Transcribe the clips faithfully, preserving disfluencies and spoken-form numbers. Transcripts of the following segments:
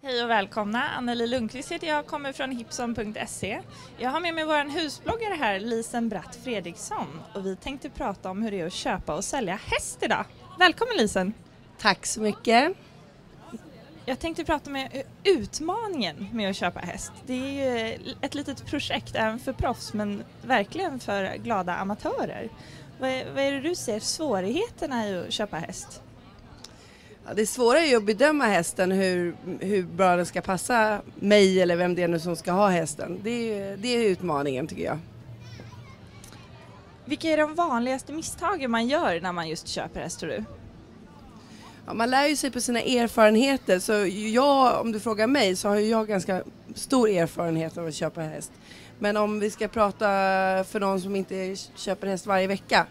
Hej och välkomna, Anneli Lundqvist heter jag, kommer från hipson punkt se. Jag har med mig vår husbloggare här, Lisen Bratt Fredriksson, och vi tänkte prata om hur det är att köpa och sälja häst idag. Välkommen Lisen! Tack så mycket! Jag tänkte prata om utmaningen med att köpa häst. Det är ju ett litet projekt även för proffs, men verkligen för glada amatörer. Vad är, vad är det du ser svårigheterna i att köpa häst? Ja, det svåra är ju att bedöma hästen, hur, hur bra den ska passa mig eller vem det är nu som ska ha hästen. Det är, det är utmaningen tycker jag. Vilka är de vanligaste misstagen man gör när man just köper häst, tror du? Ja, man lär ju sig på sina erfarenheter, så jag, om du frågar mig så har jag ganska stor erfarenhet av att köpa häst. Men om vi ska prata för någon som inte köper häst varje vecka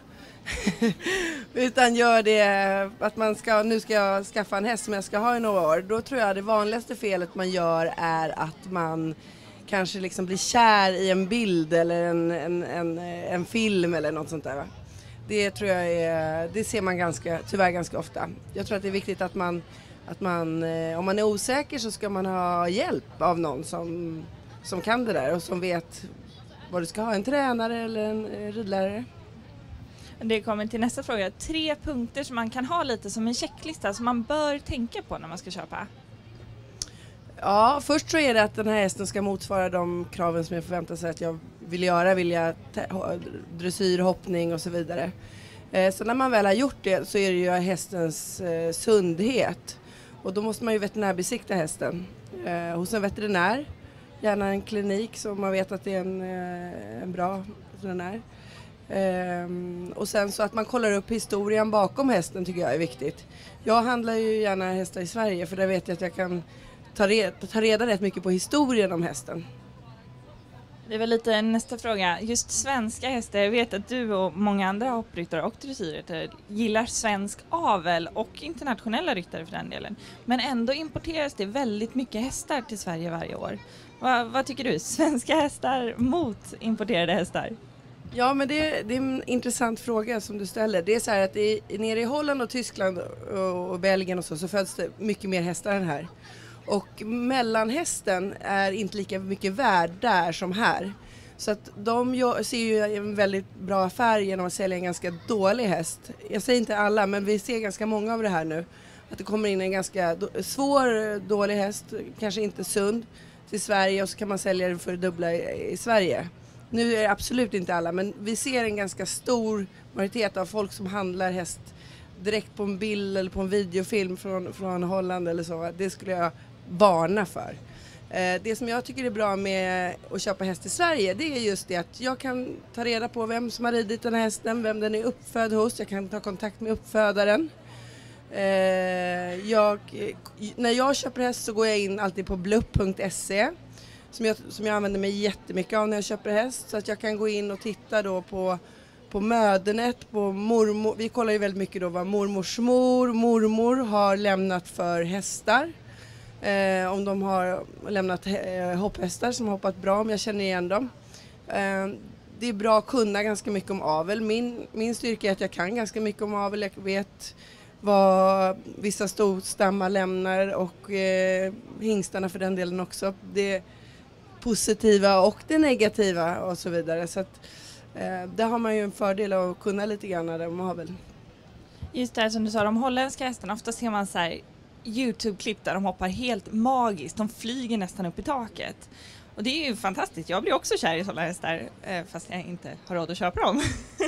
utan gör det att man ska, nu ska jag skaffa en häst som jag ska ha i några år, då tror jag det vanligaste felet man gör är att man kanske liksom blir kär i en bild eller en, en, en, en film eller något sånt där, va? Det tror jag är, det ser man ganska, tyvärr ganska ofta. Jag tror att det är viktigt att man, att man om man är osäker så ska man ha hjälp av någon som, som kan det där och som vet vad du ska ha, en tränare eller en ridlärare. Det kommer till nästa fråga. Tre punkter som man kan ha lite som en checklista som man bör tänka på när man ska köpa. Ja, först så är det att den här hästen ska motsvara de kraven som jag förväntar sig att jag vill göra. Vill jag dressyr, hoppning och så vidare. Eh, så när man väl har gjort det så är det ju hästens eh, sundhet. Och då måste man ju veterinärbesikta hästen eh, hos en veterinär. Gärna en klinik så man vet att det är en, eh, en bra veterinär. Um, och sen så att man kollar upp historien bakom hästen tycker jag är viktigt. Jag handlar ju gärna hästar i Sverige för där vet jag att jag kan ta reda, ta reda rätt mycket på historien om hästen. Det var lite nästa fråga. Just svenska hästar, jag vet att du och många andra hoppryttare och dressyrryttare gillar svensk avel och internationella ryttare för den delen. Men ändå importeras det väldigt mycket hästar till Sverige varje år. Va, vad tycker du? Svenska hästar mot importerade hästar? Ja, men det, det är en intressant fråga som du ställer. Det är så här att i, nere i Holland och Tyskland och, och Belgien och så, så föds det mycket mer hästar än här. Och mellanhästen är inte lika mycket värd där som här. Så att de ser ju en väldigt bra affär genom att sälja en ganska dålig häst. Jag säger inte alla, men vi ser ganska många av det här nu. Att det kommer in en ganska svår, dålig häst, kanske inte sund, till Sverige och så kan man sälja den för dubbla i, i Sverige. Nu är det absolut inte alla, men vi ser en ganska stor majoritet av folk som handlar häst direkt på en bild eller på en videofilm från, från Holland eller så. Det skulle jag varna för. Eh, det som jag tycker är bra med att köpa häst i Sverige, det är just det att jag kan ta reda på vem som har ridit den här hästen, vem den är uppfödd hos. Jag kan ta kontakt med uppfödaren. Eh, jag, när jag köper häst så går jag in alltid på blupp punkt se. Som jag, som jag använder mig jättemycket av när jag köper häst. Så att jag kan gå in och titta då på, på mödernet, på mormor. Vi kollar ju väldigt mycket då vad mormors mor, mormor har lämnat för hästar. Eh, om de har lämnat eh, hopphästar som har hoppat bra, om jag känner igen dem. Eh, det är bra att kunna ganska mycket om avel. Min, min styrka är att jag kan ganska mycket om avel. Jag vet vad vissa storstammar lämnar och eh, hingstarna för den delen också. Det positiva och det negativa och så vidare. Så att eh, där har man ju en fördel av att kunna lite grann om avel. Just det här som du sa, de holländska hästarna, ofta ser man så här YouTube-klipp där de hoppar helt magiskt. De flyger nästan upp i taket. Och det är ju fantastiskt. Jag blir också kär i sådana hästar eh, fast jag inte har råd att köpa dem.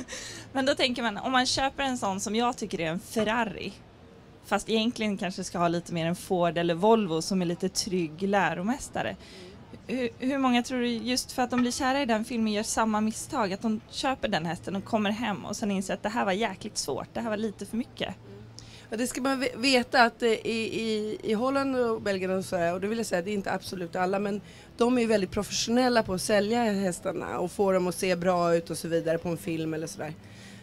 Men då tänker man, om man köper en sån som jag tycker är en Ferrari, fast egentligen kanske ska ha lite mer en Ford eller Volvo som är lite trygg läromästare. Hur, hur många tror du just för att de blir kära i den filmen gör samma misstag? Att de köper den hästen och kommer hem och sen inser att det här var jäkligt svårt. Det här var lite för mycket. Ja, det ska man veta att i, i, i Holland och Belgien och så här, och det vill jag säga, det är inte absolut alla, men de är väldigt professionella på att sälja hästarna och få dem att se bra ut och så vidare på en film eller sådär.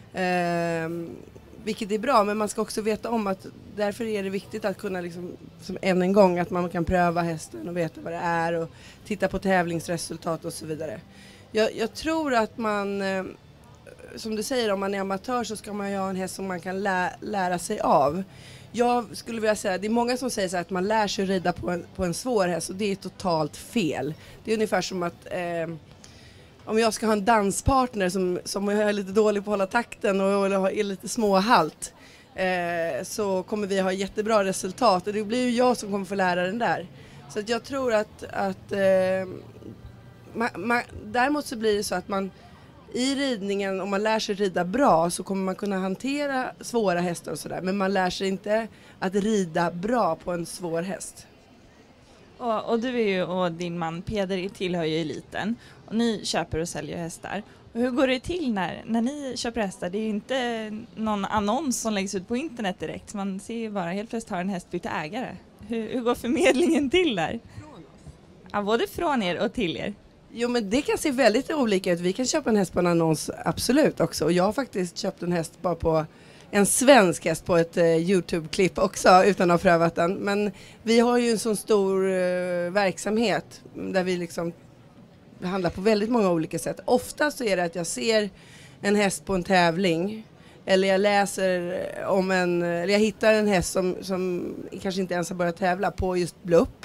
Ehm, vilket är bra, men man ska också veta om att därför är det viktigt att kunna liksom, som än en gång, att man kan pröva hästen och veta vad det är och titta på tävlingsresultat och så vidare. Jag, jag tror att man, eh, som du säger, om man är amatör så ska man ju ha en häst som man kan lä- lära sig av. Jag skulle vilja säga, det är många som säger så här att man lär sig rida på en, på en svår häst, och det är totalt fel. Det är ungefär som att eh, om jag ska ha en danspartner som, som är lite dålig på att hålla takten och är lite småhalt, eh, så kommer vi ha jättebra resultat, och det blir ju jag som kommer få lära den där. Så att jag tror att, att eh, man, man, däremot så blir det så att man i ridningen, om man lär sig rida bra, så kommer man kunna hantera svåra hästar och sådär. Men man lär sig inte att rida bra på en svår häst. Och, och du är ju, och din man Peder tillhör ju eliten. Och ni köper och säljer hästar. Och hur går det till när, när ni köper hästar? Det är ju inte någon annons som läggs ut på internet direkt. Man ser ju bara helt plötsligt har en häst bytt ägare. Hur, hur går förmedlingen till där? Ja, både från er och till er. Jo, men det kan se väldigt olika ut. Vi kan köpa en häst på en annons, absolut också. Och jag har faktiskt köpt en häst bara på en svensk häst på ett eh, YouTube-klipp också, utan att ha prövat den. Men vi har ju en sån stor eh, verksamhet där vi liksom handlar på väldigt många olika sätt. Ofta så är det att jag ser en häst på en tävling, eller jag läser om en, eller jag hittar en häst som, som kanske inte ens har börjat tävla på just Blupp.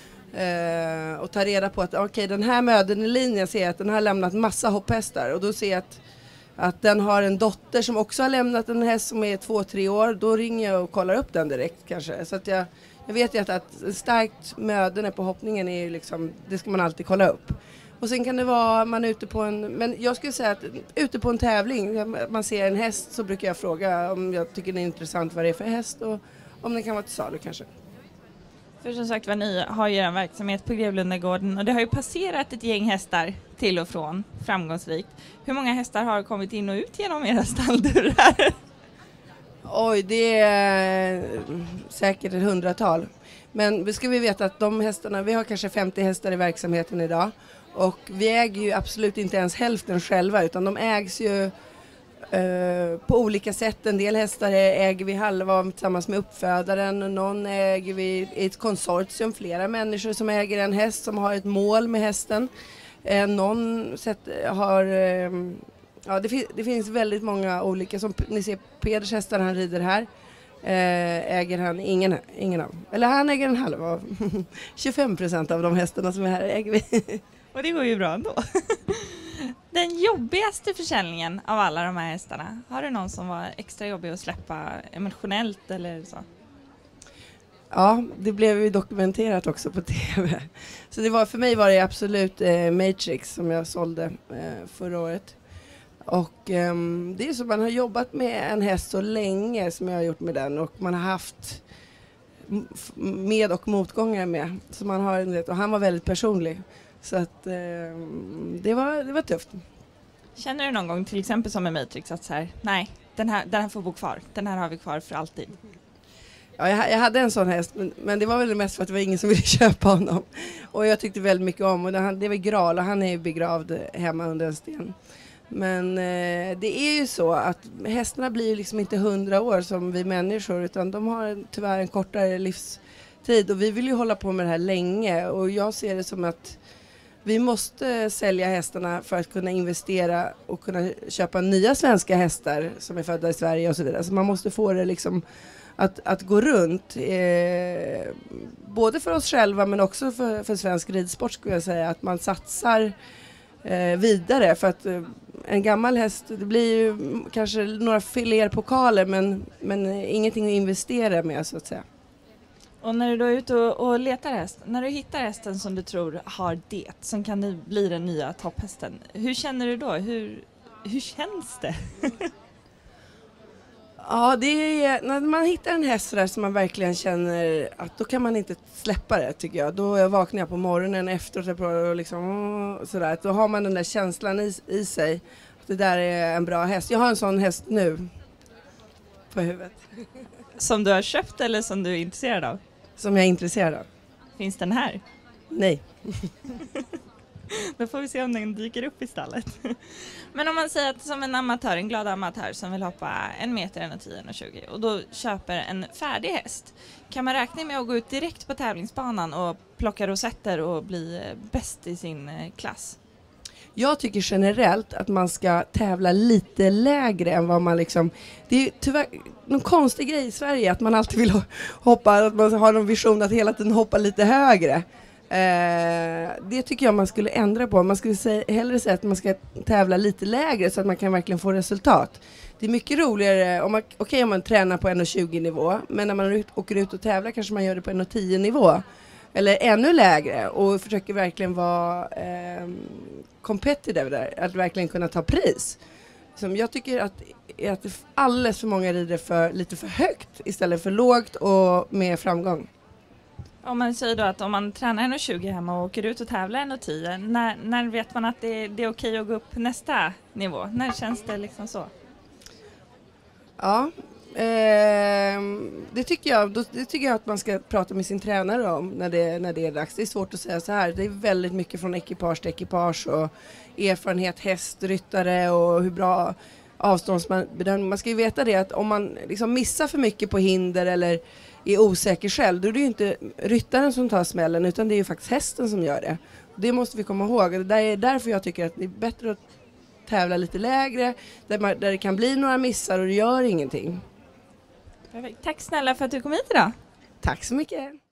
Uh, och ta reda på att okej, okay, den här möden i linjen ser jag att den har lämnat massa hopphästar, och då ser jag att, att den har en dotter som också har lämnat en häst som är två, tre år. Då ringer jag och kollar upp den direkt kanske. Så att jag, jag vet ju att, att starkt möden på hoppningen är liksom, det ska man alltid kolla upp. Och sen kan det vara man är ute på en, men jag skulle säga att ute på en tävling, man ser en häst, så brukar jag fråga om jag tycker det är intressant vad det är för häst och om den kan vara till salu kanske. För som sagt, vad ni har ju en verksamhet på Grevlundagården, och det har ju passerat ett gäng hästar till och från framgångsrikt. Hur många hästar har kommit in och ut genom era stalldörrar? Oj, det är säkert ett hundratal. Men vi ska vi veta att de hästarna, vi har kanske femtio hästar i verksamheten idag, och vi äger ju absolut inte ens hälften själva, utan de ägs ju Uh, på olika sätt. En del hästar äger vi halva tillsammans med uppfödaren, och någon äger vi i ett konsortium, flera människor som äger en häst som har ett mål med hästen. Uh, någon sätt har uh, ja, det, fin- det finns väldigt många olika, som ni ser Peders hästar han rider här, uh, äger han ingen, ingen av, eller han äger en halv av tjugofem procent av de hästarna som är här äger vi. Och det går ju bra ändå. Den jobbigaste försäljningen av alla de här hästarna, har du någon som var extra jobbig att släppa emotionellt eller så? Ja, det blev ju dokumenterat också på tv. Så det var, för mig var det absolut eh, Matrix som jag sålde eh, förra året. Och eh, det är så, man har jobbat med en häst så länge som jag har gjort med den, och man har haft med- och motgångar med. Så man har, och han var väldigt personlig. Så att eh, det, var, det var tufft. Känner du någon gång, till exempel som med Matrix, att så här, nej, den här, den här får bo kvar. Den här har vi kvar för alltid? Ja, jag, jag hade en sån häst, men, men det var väl mest för att det var ingen som ville köpa honom. Och jag tyckte väldigt mycket om, och det, det var Gral, och han är begravd hemma under en sten. Men eh, det är ju så att hästarna blir ju liksom inte hundra år som vi människor, utan de har tyvärr en kortare livstid, och vi vill ju hålla på med det här länge, och jag ser det som att vi måste sälja hästarna för att kunna investera och kunna köpa nya svenska hästar som är födda i Sverige och så vidare. Så man måste få det liksom att, att gå runt. Eh, både för oss själva men också för, för svensk ridsport, skulle jag säga. Att man satsar eh, vidare. För att eh, en gammal häst, det blir ju kanske några fler pokaler, men, men ingenting att investera med, så att säga. Och när du då är ute och, och letar häst, när du hittar hästen som du tror har det, som kan det bli den nya topphästen, hur känner du då? Hur, hur känns det? Ja, det är när man hittar en häst där som man verkligen känner att då kan man inte släppa det, tycker jag. Då vaknar jag på morgonen efteråt och liksom sådär. Då har man den där känslan i, i sig att det där är en bra häst. Jag har en sån häst nu på huvudet. Som du har köpt eller som du är intresserad av? Som jag är intresserad av. Finns den här? Nej. Då får vi se om den dyker upp i stallet. Men om man säger att som en amatör, en glad amatör som vill hoppa en meter, en och tio, en och tjugo och då köper en färdig häst, kan man räkna med att gå ut direkt på tävlingsbanan och plocka rosetter och bli bäst i sin klass? Jag tycker generellt att man ska tävla lite lägre än vad man liksom... Det är tyvärr någon konstig grej i Sverige att man alltid vill hoppa, att man har någon vision att hela tiden hoppa lite högre. Eh, det tycker jag man skulle ändra på. Man skulle säga, hellre säga att man ska tävla lite lägre så att man kan verkligen få resultat. Det är mycket roligare om man, okej, om man tränar på en tjugo nivå, men när man åker ut och tävlar kanske man gör det på en tio nivå. Eller ännu lägre och försöker verkligen vara eh, competitive där. Att verkligen kunna ta pris. Som jag tycker att, att alldeles för många rider för, lite för högt istället för lågt och med framgång. Om man säger då att om man tränar en tjugo hemma och åker ut och tävlar en tio, när, när vet man att det, det är okej att gå upp nästa nivå? När känns det liksom så? Ja, eh, det, tycker jag, det tycker jag att man ska prata med sin tränare om när det, när det är dags. Det är svårt att säga så här. Det är väldigt mycket från ekipage till ekipage och erfarenhet, hästryttare och hur bra avståndsbedömning. Man ska ju veta det att om man liksom missar för mycket på hinder eller är osäker själv, då är det ju inte ryttaren som tar smällen utan det är ju faktiskt hästen som gör det. Det måste vi komma ihåg. Det är därför jag tycker att det är bättre att tävla lite lägre där, man, där det kan bli några missar och det gör ingenting. Perfekt. Tack snälla för att du kom hit idag. Tack så mycket.